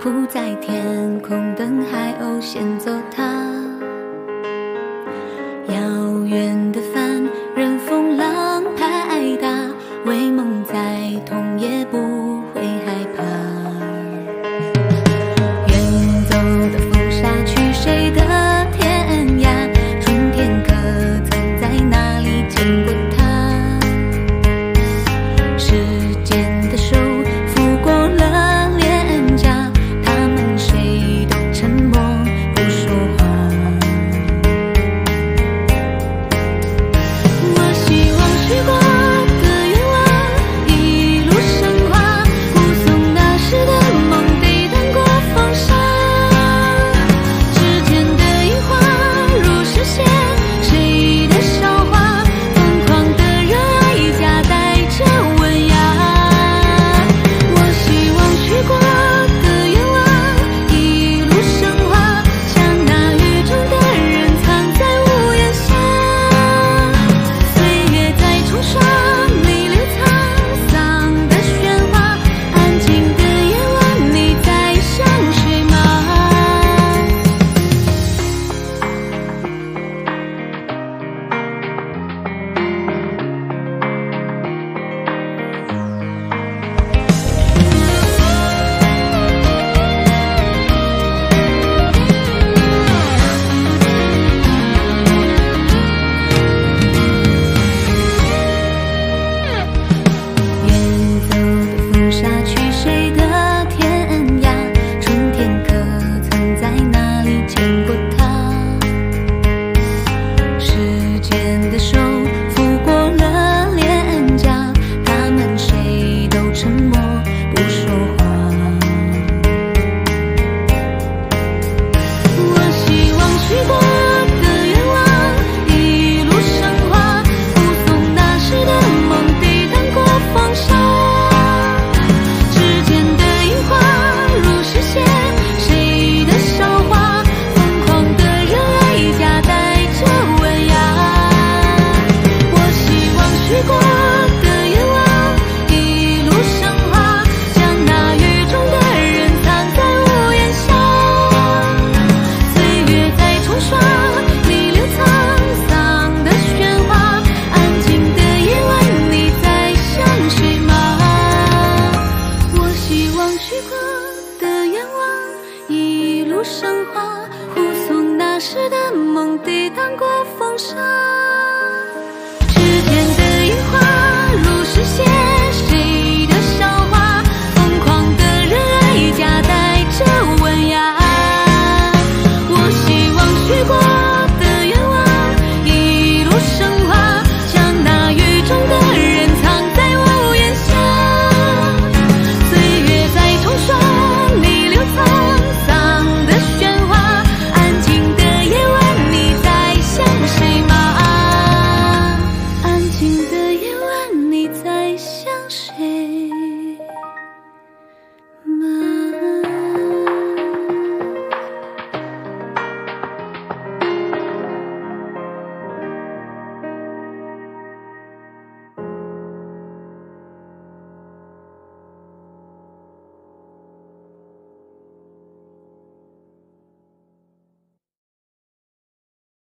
铺在天空，灯海鸥先走它。遥远的帆，任风浪拍打，为梦再痛也不会害怕。远走的风沙去谁的天涯？春天可曾在哪里见过他？时间的手抚过了脸颊，他们谁都沉默不说话。我希望许过的愿望一路升华，护送那时的梦抵挡过风沙。指尖的樱花如实现谁的韶华，疯狂的热爱夹带着温雅。我希望许过的愿望一路升华，将那雨中的人藏在屋檐下。岁月在冲刷弥留沧桑的喧哗，安静的夜晚你在想谁吗？远走的风沙去谁的天涯？春天可曾在哪里见过他？时间的手抚过了脸颊，他们谁都沉默不说话。我希望许过的愿望一路升华，护送那时的梦抵挡过风沙。指尖的樱花如实现谁的韶华，疯狂的热爱夹带着温雅。我希望许过的愿望一路升华，将那雨中的人藏在屋檐下。岁月在冲刷弥留沧桑的喧哗，安静的夜晚你在想谁吗？我希望许过的愿望一路升华，护送那时的梦抵挡过风沙。